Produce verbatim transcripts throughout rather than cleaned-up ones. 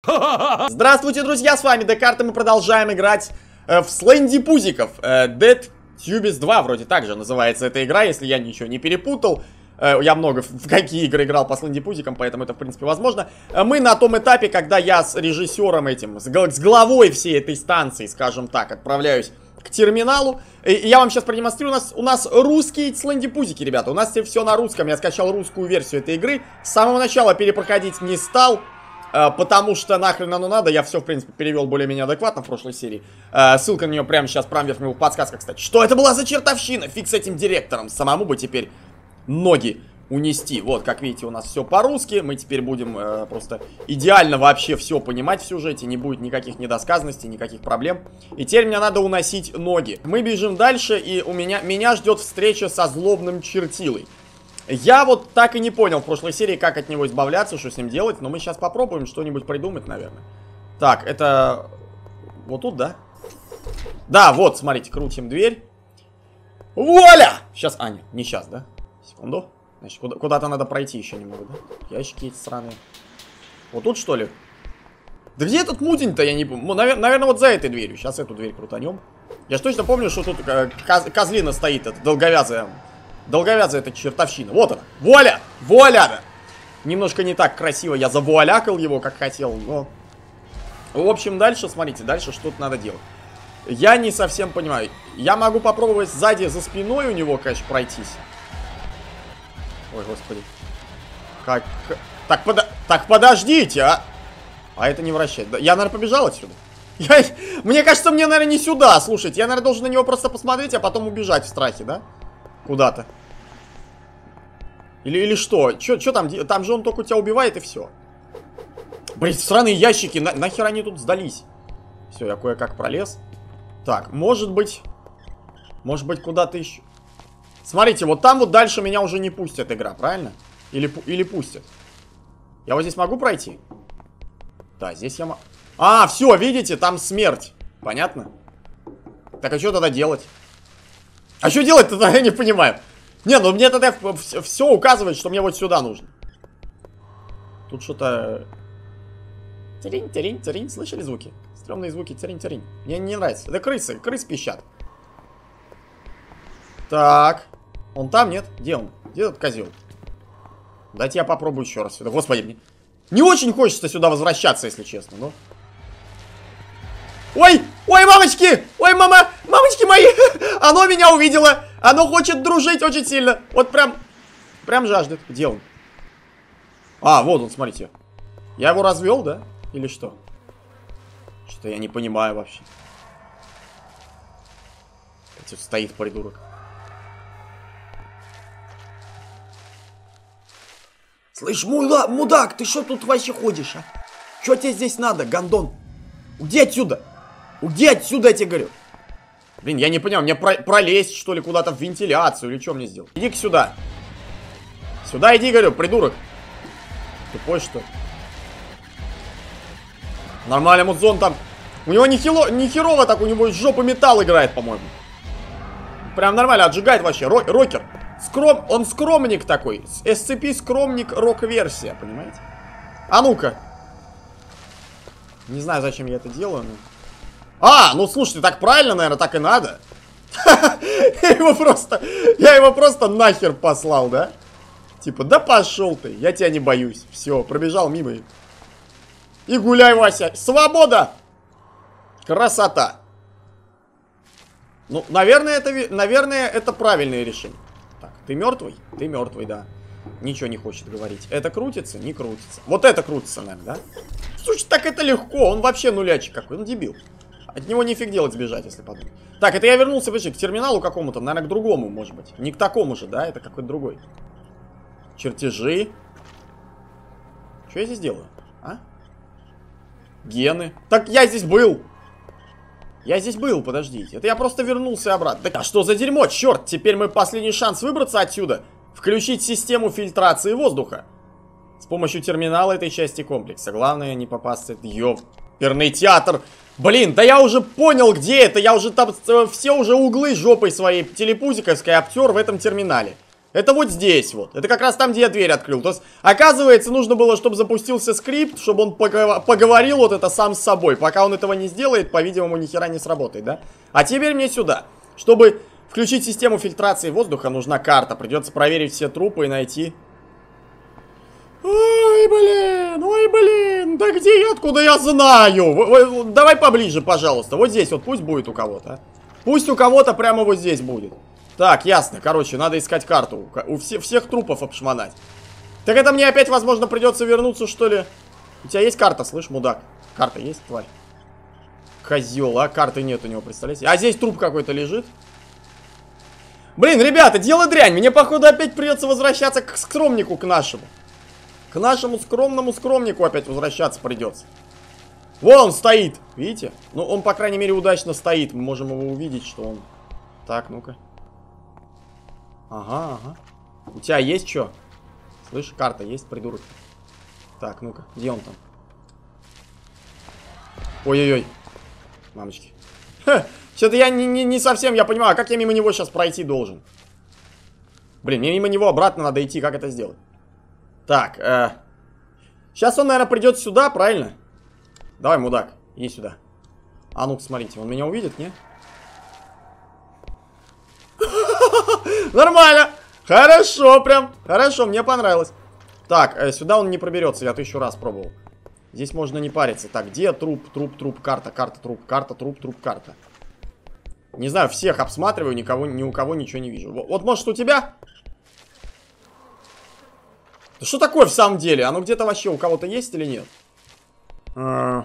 Здравствуйте, друзья, с вами Декарт, и мы продолжаем играть э, в Сленди Пузиков. э, Dead Tubis два, вроде так же называется эта игра, если я ничего не перепутал. э, Я много в, в какие игры играл по Сленди Пузикам, поэтому это, в принципе, возможно. э, Мы на том этапе, когда я с режиссером этим, с, с главой всей этой станции, скажем так, отправляюсь к терминалу. И я вам сейчас продемонстрирую. У нас, у нас русские Сленди Пузики, ребята. У нас все на русском. Я скачал русскую версию этой игры. С самого начала перепроходить не стал, потому что нахрен оно надо. Я все, в принципе, перевел более-менее адекватно в прошлой серии. Ссылка на нее прямо сейчас, прямо вверх в подсказках, кстати. Что это была за чертовщина? Фиг с этим директором. Самому бы теперь ноги унести. Вот, как видите, у нас все по-русски. Мы теперь будем э, просто идеально вообще все понимать в сюжете. Не будет никаких недосказанностей, никаких проблем. И теперь мне надо уносить ноги. Мы бежим дальше, и у меня, меня ждет встреча со злобным чертилой. Я вот так и не понял в прошлой серии, как от него избавляться, что с ним делать. Но мы сейчас попробуем что-нибудь придумать, наверное. Так, это... Вот тут, да? Да, вот, смотрите, крутим дверь. Вуаля! Сейчас, а, нет, не сейчас, да? Секунду. Значит, куда- куда-то надо пройти еще немного, да? Ящики эти сраные. Вот тут, что ли? Да где этот мутень-то, я не помню. Навер наверное, вот за этой дверью. Сейчас эту дверь крутанем. Я же точно помню, что тут э, коз козлина стоит, это долговязая. Долговязая эта чертовщина. Вот она. Вуаля! Вуаля, да! Немножко не так красиво я завуалякал его, как хотел, но... В общем, дальше, смотрите, дальше что-то надо делать. Я не совсем понимаю. Я могу попробовать сзади, за спиной у него, конечно, пройтись. Ой, господи. Как... Так, подо... так подождите, а! А это не вращать. Я, наверное, побежал отсюда. Я... Мне кажется, мне, наверное, не сюда. Слушайте, я, наверное, должен на него просто посмотреть, а потом убежать в страхе, да? Куда-то. Или, или что? Чё, чё там? Там же он только тебя убивает и все. Блин, сраные ящики. На, нахер они тут сдались? Все, я кое-как пролез. Так, может быть... Может быть, куда-то еще... Смотрите, вот там вот дальше меня уже не пустит игра, правильно? Или, или пустит. Я вот здесь могу пройти? Да, здесь я могу... А, все, видите, там смерть. Понятно? Так, а что тогда делать? А что делать тогда, я не понимаю. Не, ну мне тогда все указывает, что мне вот сюда нужно. Тут что-то... Терень, терень, терень, слышали звуки? Стремные звуки, терень, терень. Мне не нравится. Это крысы, крысы пищат. Так. Он там, нет? Где он? Где этот козел? Дайте я попробую еще раз сюда. Господи, мне не очень хочется сюда возвращаться, если честно, но... Ой! Ой, мамочки! Ой, мама! Мамочки мои! Оно меня увидело! Оно хочет дружить очень сильно! Вот прям... Прям жаждет. Где он? А, вот он, смотрите. Я его развел, да? Или что? Что-то я не понимаю вообще. Тут стоит придурок. Слышь, мула, мудак, ты что тут вообще ходишь, а? Что тебе здесь надо, гондон? Уйди отсюда! Уйди отсюда, я тебе говорю! Блин, я не понимаю, мне про пролезть, что ли, куда-то в вентиляцию, или что мне сделать? Иди-ка сюда. Сюда иди, говорю, придурок. Тупой, что ли? Нормально, мудзон там. У него не, хило, не херово так, у него из жопы металл играет, по-моему. Прям нормально, отжигает вообще. Ро рокер. Скром... Он скромник такой. эс цэ пи скромник рок-версия, понимаете? А ну-ка. Не знаю, зачем я это делаю, но... А, ну слушайте, так правильно, наверное, так и надо. Я его просто... Я его просто нахер послал, да? Типа, да пошел ты, я тебя не боюсь. Все, пробежал мимо. И гуляй, Вася. Свобода! Красота. Ну, наверное, это, наверное, это правильное решение. Так, ты мертвый? Ты мертвый, да. Ничего не хочет говорить. Это крутится? Не крутится. Вот это крутится, наверное, да? Слушай, так это легко. Он вообще нулячий какой. Он дебил. От него нифиг делать сбежать, если подумать. Так, это я вернулся, подожди, к терминалу какому-то. Наверное, к другому, может быть. Не к такому же, да? Это какой-то другой. Чертежи. Что я здесь делаю? А? Гены. Так я здесь был. Я здесь был, подождите. Это я просто вернулся обратно. Да что за дерьмо, черт. Теперь мой последний шанс выбраться отсюда. Включить систему фильтрации воздуха. С помощью терминала этой части комплекса. Главное не попасться. Ёперный театр. Блин, да я уже понял, где это. Я уже там все уже углы жопой своей телепузиковской обтер в этом терминале. Это вот здесь вот. Это как раз там, где я дверь открыл. То есть, оказывается, нужно было, чтобы запустился скрипт, чтобы он поговорил вот это сам с собой. Пока он этого не сделает, по-видимому, ни хера не сработает, да? А теперь мне сюда. Чтобы включить систему фильтрации воздуха, нужна карта. Придется проверить все трупы и найти... Ой, блин, ой, блин, да где я, откуда я знаю? Давай поближе, пожалуйста. Вот здесь вот пусть будет у кого-то. Пусть у кого-то прямо вот здесь будет. Так, ясно, короче, надо искать карту. У все, всех трупов обшмонать. Так это мне опять, возможно, придется вернуться, что ли? У тебя есть карта, слышь, мудак? Карта есть, тварь? Козел, а карты нет у него, представляете? А здесь труп какой-то лежит. Блин, ребята, дело дрянь. Мне, походу, опять придется возвращаться к скромнику, к нашему. К нашему скромному скромнику опять возвращаться придется. Вон он стоит, видите? Ну, он, по крайней мере, удачно стоит. Мы можем его увидеть, что он... Так, ну-ка. Ага, ага. У тебя есть что? Слышь, карта есть, придурок? Так, ну-ка, где он там? Ой-ой-ой. Мамочки. Что-то я не, не, не совсем, я понимаю, как я мимо него сейчас пройти должен? Блин, мне мимо него обратно надо идти, как это сделать? Так, э... сейчас он, наверное, придет сюда, правильно? Давай, мудак, иди сюда. А ну-ка, смотрите, он меня увидит, не? Нормально! Хорошо прям, хорошо, мне понравилось. Так, э, сюда он не проберется, я тысячу раз пробовал. Здесь можно не париться. Так, где труп, труп, труп, карта, карта, труп, карта, труп, труп, карта. Не знаю, всех обсматриваю, никого, ни у кого ничего не вижу. Вот, вот может, у тебя... Да что такое в самом деле? Оно где-то вообще у кого-то есть или нет? А...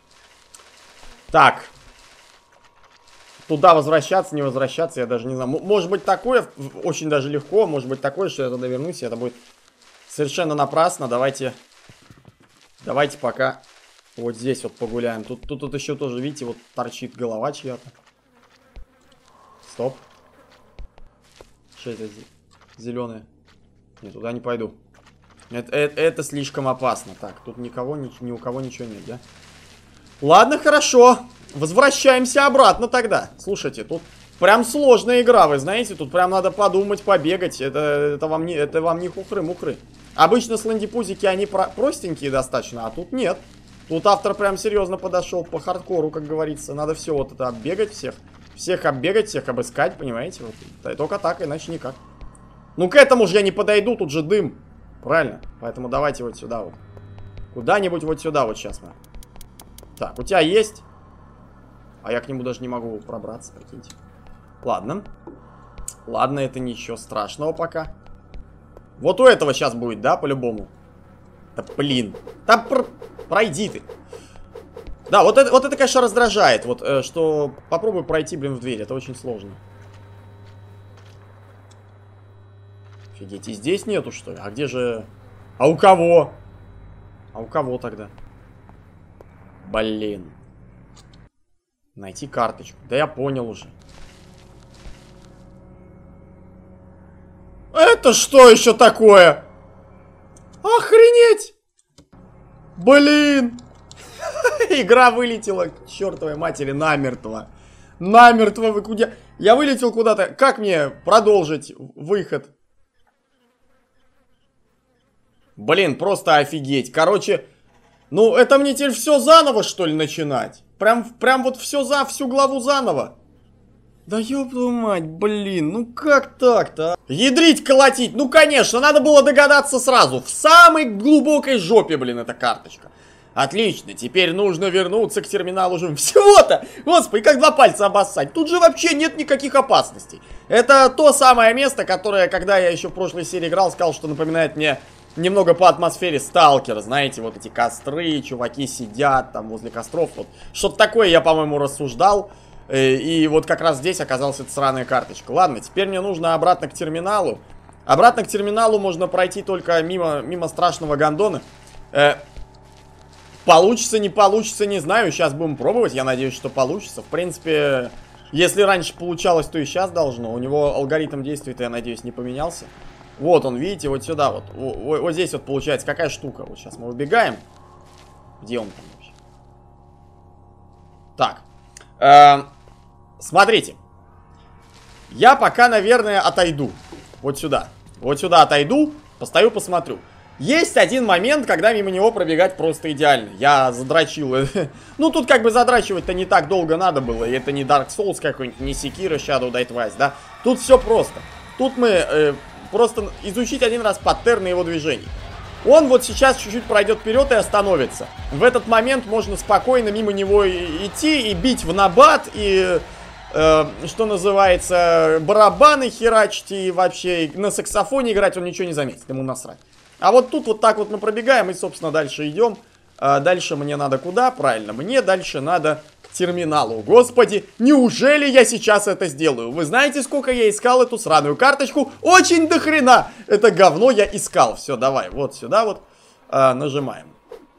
Так. Туда возвращаться, не возвращаться, я даже не знаю. М может быть такое, очень даже легко. Может быть такое, что я туда вернусь, и это будет совершенно напрасно. Давайте... Давайте пока вот здесь вот погуляем. Тут, тут, тут еще тоже, видите, вот торчит голова чья-то. Стоп. Что это зеленое? Нет, туда не пойду. Это, это, это слишком опасно. Так, тут никого, ни, ни у кого ничего нет, да? Ладно, хорошо. Возвращаемся обратно тогда. Слушайте, тут прям сложная игра, вы знаете. Тут прям надо подумать, побегать. Это, это, вам, не, это вам не хухры-мухры. Обычно слендипузики, они про простенькие достаточно, а тут нет. Тут автор прям серьезно подошел по хардкору, как говорится. Надо все вот это оббегать, всех. Всех оббегать, всех обыскать, понимаете? Вот. Только так, иначе никак. Ну, к этому же я не подойду, тут же дым. Правильно? Поэтому давайте вот сюда вот. Куда-нибудь вот сюда вот сейчас. Так, у тебя есть? А я к нему даже не могу пробраться, прикиньте. Ладно. Ладно, это ничего страшного пока. Вот у этого сейчас будет, да, по-любому? Да блин. Да пр... пройди ты. Да, вот это, вот это, конечно, раздражает. Вот, э, что попробуй пройти, блин, в дверь. Это очень сложно. Офигеть, и здесь нету, что ли? А где же... А у кого? А у кого тогда? Блин. Найти карточку. Да я понял уже. Это что еще такое? Охренеть! Блин! Игра вылетела к чертовой матери намертво. Намертво вы куда... Я вылетел куда-то. Как мне продолжить выход? Блин, просто офигеть. Короче, ну это мне теперь все заново, что ли, начинать? Прям, прям вот все за всю главу заново. Да ёб твою мать, блин, ну как так-то, а? Ядрить, колотить, ну конечно, надо было догадаться сразу. В самой глубокой жопе, блин, эта карточка. Отлично, теперь нужно вернуться к терминалу же. Всего-то, господи, как два пальца обоссать. Тут же вообще нет никаких опасностей. Это то самое место, которое, когда я еще в прошлой серии играл, сказал, что напоминает мне немного по атмосфере Сталкера. Знаете, вот эти костры, чуваки сидят там возле костров. Вот. Что-то такое я, по-моему, рассуждал. И вот как раз здесь оказалась эта сраная карточка. Ладно, теперь мне нужно обратно к терминалу. Обратно к терминалу можно пройти только мимо, мимо страшного гондона. Э, получится, не получится, не знаю. Сейчас будем пробовать. Я надеюсь, что получится. В принципе, если раньше получалось, то и сейчас должно. У него алгоритм действия-то, я надеюсь, не поменялся. Вот он, видите, вот сюда вот. Вот, вот здесь вот получается какая штука. Вот сейчас мы убегаем. Где он там вообще? Так. Э, смотрите. Я пока, наверное, отойду. Вот сюда. Вот сюда отойду, постою, посмотрю. Есть один момент, когда мимо него пробегать просто идеально. Я задрочил. Ну, тут как бы задрачивать-то не так долго надо было. И это не Dark Souls какой-нибудь, не Sekiro, Shadow Die Twice, да? Тут все просто. Тут мы э, просто изучить один раз паттерны его движений. Он вот сейчас чуть-чуть пройдет вперед и остановится. В этот момент можно спокойно мимо него идти и бить в набат, и, э, что называется, барабаны херачить, и вообще и на саксофоне играть он ничего не заметит, ему насрать. А вот тут вот так вот мы пробегаем и, собственно, дальше идем. А дальше мне надо куда? Правильно, мне дальше надо к терминалу. Господи, неужели я сейчас это сделаю? Вы знаете, сколько я искал эту сраную карточку? Очень дохрена! Это говно я искал. Все, давай, вот сюда вот а, нажимаем.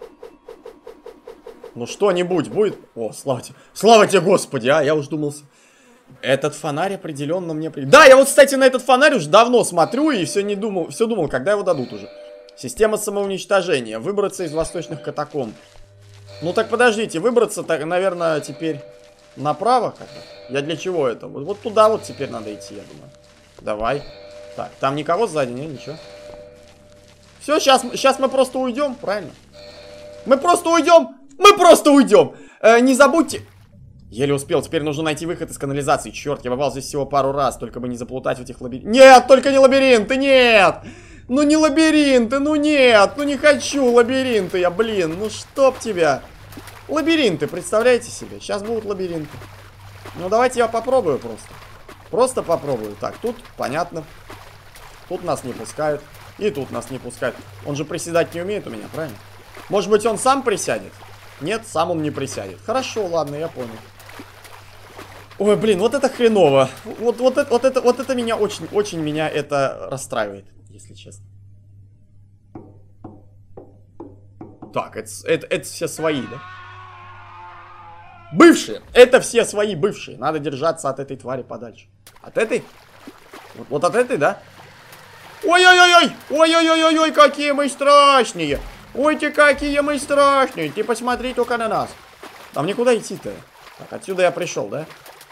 Ну что-нибудь будет? О, слава тебе. Слава тебе, Господи, а, я уж думался. Этот фонарь определенно мне... Да, я вот, кстати, на этот фонарь уже давно смотрю и все не думал, все думал, когда его дадут уже. Система самоуничтожения. Выбраться из восточных катакомб. Ну так подождите, выбраться, так, наверное, теперь направо как-то. Я для чего это? Вот, вот туда вот теперь надо идти, я думаю. Давай. Так, там никого сзади, нет, ничего. Все, сейчас, сейчас мы просто уйдем, правильно? Мы просто уйдем! Мы просто уйдем! Э, не забудьте... Еле успел, теперь нужно найти выход из канализации. Черт, я бывал здесь всего пару раз, только бы не заплутать в этих лабиринтах. Нет, только не лабиринты, нет! Ну не лабиринты, ну нет, ну не хочу лабиринты я, блин, ну чтоб тебя. Лабиринты, представляете себе? Сейчас будут лабиринты. Ну давайте я попробую просто. Просто попробую. Так, тут понятно. Тут нас не пускают. И тут нас не пускают. Он же приседать не умеет у меня, правильно? Может быть он сам присядет? Нет, сам он не присядет. Хорошо, ладно, я понял. Ой, блин, вот это хреново. Вот, вот, это, вот, это, вот это меня очень, очень меня это расстраивает, если честно. Так, это, это, это все свои, да? Бывшие. Это все свои бывшие. Надо держаться от этой твари подальше. От этой? Вот, вот от этой, да? Ой-ой-ой-ой! Ой-ой-ой-ой, какие мы страшные! Ой-те, какие мы страшные! Ты посмотри только на нас. А мне куда идти-то? Так, отсюда я пришел, да?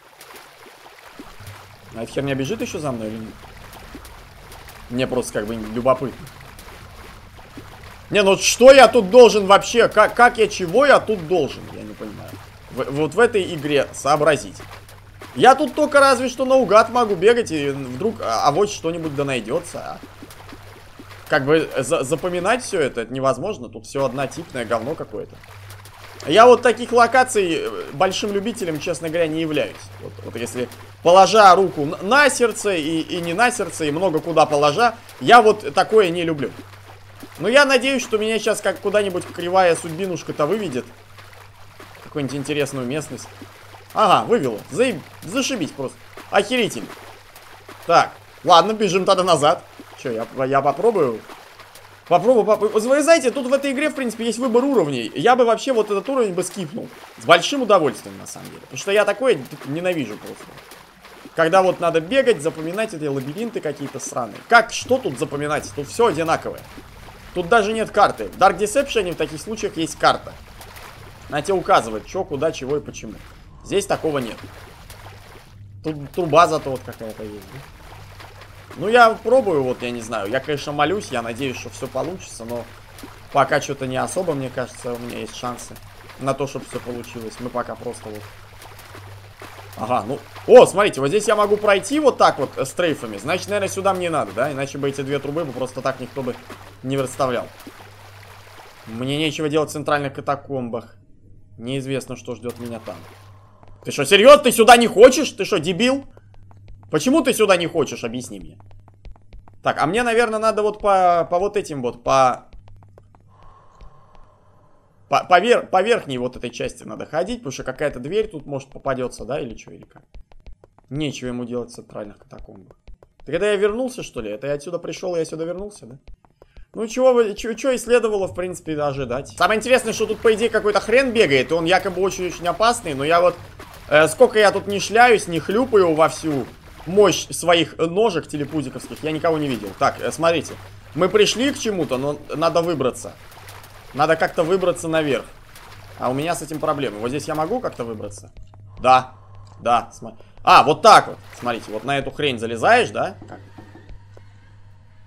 А эта херня бежит еще за мной или нет? Мне просто как бы любопытно. Не, ну что я тут должен вообще? Как, как я, чего я тут должен? Я не понимаю. В, вот в этой игре сообразить. Я тут только разве что наугад могу бегать, и вдруг а, а вот что-нибудь да найдется. А? Как бы за, запоминать все это, это невозможно. Тут все однотипное говно какое-то. Я вот таких локаций большим любителем, честно говоря, не являюсь. Вот, вот если положа руку на сердце и, и не на сердце, и много куда положа, я вот такое не люблю. Но я надеюсь, что меня сейчас как куда-нибудь кривая судьбинушка-то выведет. Какую-нибудь интересную местность. Ага, вывела. Заеб... Зашибись просто. Охерительно. Так, ладно, бежим тогда назад. Че, я, я попробую... Попробую, попробую. Вы знаете, тут в этой игре, в принципе, есть выбор уровней. Я бы вообще вот этот уровень бы скипнул. С большим удовольствием, на самом деле. Потому что я такое ненавижу просто. Когда вот надо бегать, запоминать эти лабиринты какие-то сраные. Как, что тут запоминать? Тут все одинаковое. Тут даже нет карты. В Dark Deception в таких случаях есть карта. Она тебе указывает, что, куда, чего и почему. Здесь такого нет. Тут труба зато вот какая-то есть, да? Ну, я пробую, вот, я не знаю. Я, конечно, молюсь, я надеюсь, что все получится, но пока что-то не особо, мне кажется, у меня есть шансы на то, чтобы все получилось. Мы пока просто вот... Ага, ну... О, смотрите, вот здесь я могу пройти вот так вот с трейфами. Значит, наверное, сюда мне надо, да? Иначе бы эти две трубы бы просто так никто бы не представлял. Мне нечего делать в центральных катакомбах. Неизвестно, что ждет меня там. Ты что, серьезно? Ты сюда не хочешь? Ты что, дебил? Почему ты сюда не хочешь? Объясни мне. Так, а мне, наверное, надо вот по, по вот этим вот, по... По, по, вер, по верхней вот этой части надо ходить, потому что какая-то дверь тут может попадется, да, или что, или как? Нечего ему делать в центральных катакомбах. Ты когда я вернулся, что ли? Это я отсюда пришел, и я сюда вернулся, да? Ну, чего, чего и следовало, в принципе, ожидать. Самое интересное, что тут, по идее, какой-то хрен бегает, и он якобы очень-очень опасный, но я вот... Э, сколько я тут не шляюсь, не хлюпаю вовсю... Мощь своих ножек телепузиковских я никого не видел. Так, смотрите. Мы пришли к чему-то, но надо выбраться. Надо как-то выбраться наверх. А у меня с этим проблемы. Вот здесь я могу как-то выбраться? Да. Да. Смотри. А, вот так вот. Смотрите, вот на эту хрень залезаешь, да? Как?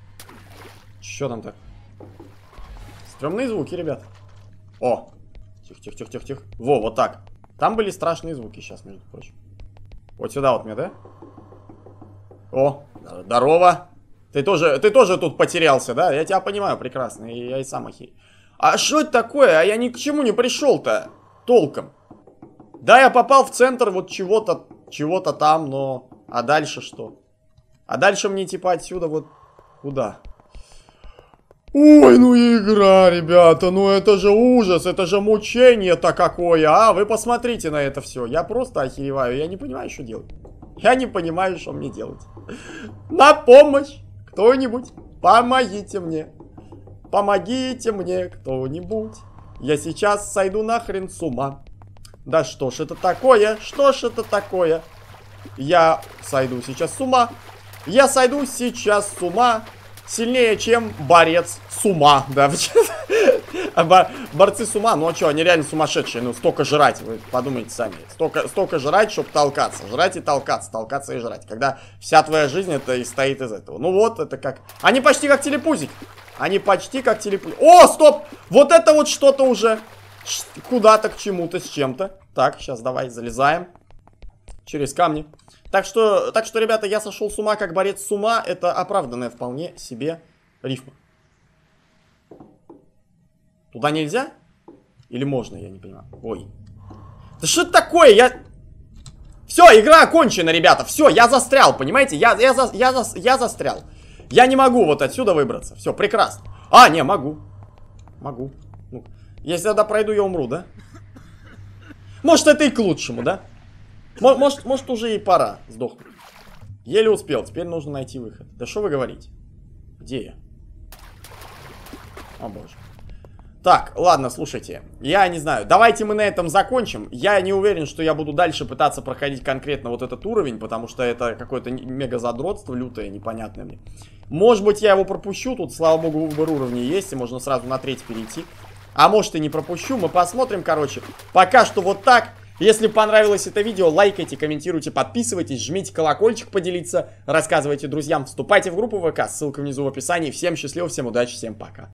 Что там-то? Стрёмные звуки, ребят. О! Тихо-тихо-тихо-тихо. Во, вот так. Там были страшные звуки сейчас, между прочим. Вот сюда вот мне, да? О, здорово. Ты тоже, ты тоже тут потерялся, да? Я тебя понимаю прекрасно. И я и сам охереть. А что это такое? А я ни к чему не пришел-то. Толком. Да, я попал в центр вот чего-то, чего-то там, но... А дальше что? А дальше мне типа отсюда вот... Куда? Ой, ну и игра, ребята, ну это же ужас, это же мучение-то какое, а? Вы посмотрите на это все, я просто охереваю, я не понимаю, что делать. Я не понимаю, что мне делать. На помощь! Кто-нибудь, помогите мне. Помогите мне, кто-нибудь. Я сейчас сойду нахрен с ума. Да что ж это такое? Что ж это такое? Я сойду сейчас с ума. Я сойду сейчас с ума. Сильнее, чем борец с ума, да. Борцы с ума, ну а что, они реально сумасшедшие. Ну, столько жрать, вы подумайте сами. Столько, столько жрать, чтобы толкаться. Жрать и толкаться, толкаться и жрать. Когда вся твоя жизнь это и стоит из этого. Ну вот, это как... Они почти как телепузик. Они почти как телепузик. О, стоп! Вот это вот что-то уже куда-то к чему-то, с чем-то. Так, сейчас давай залезаем. Через камни. Так что, так что, ребята, я сошел с ума как борец с ума. Это оправданная вполне себе рифма. Туда нельзя? Или можно, я не понимаю. Ой. Да что это такое? Я... Все, игра окончена, ребята. Все, я застрял, понимаете? Я, я, за, я, за, я застрял. Я не могу вот отсюда выбраться. Все, прекрасно. А, не, могу. Могу. Ну, если тогда пройду, я умру, да? Может, это и к лучшему, да? Может, может, уже и пора сдохнуть. Еле успел, теперь нужно найти выход. Да что вы говорите? Где я? О боже. Так, ладно, слушайте. Я не знаю, давайте мы на этом закончим. Я не уверен, что я буду дальше пытаться проходить конкретно вот этот уровень, потому что это какое-то мега задротство лютое, непонятное мне. Может быть, я его пропущу. Тут, слава богу, выбор уровней есть, и можно сразу на треть перейти. А может, и не пропущу, мы посмотрим, короче. Пока что вот так. Если понравилось это видео, лайкайте, комментируйте, подписывайтесь, жмите колокольчик поделиться, рассказывайте друзьям, вступайте в группу ВК, ссылка внизу в описании. Всем счастливо, всем удачи, всем пока.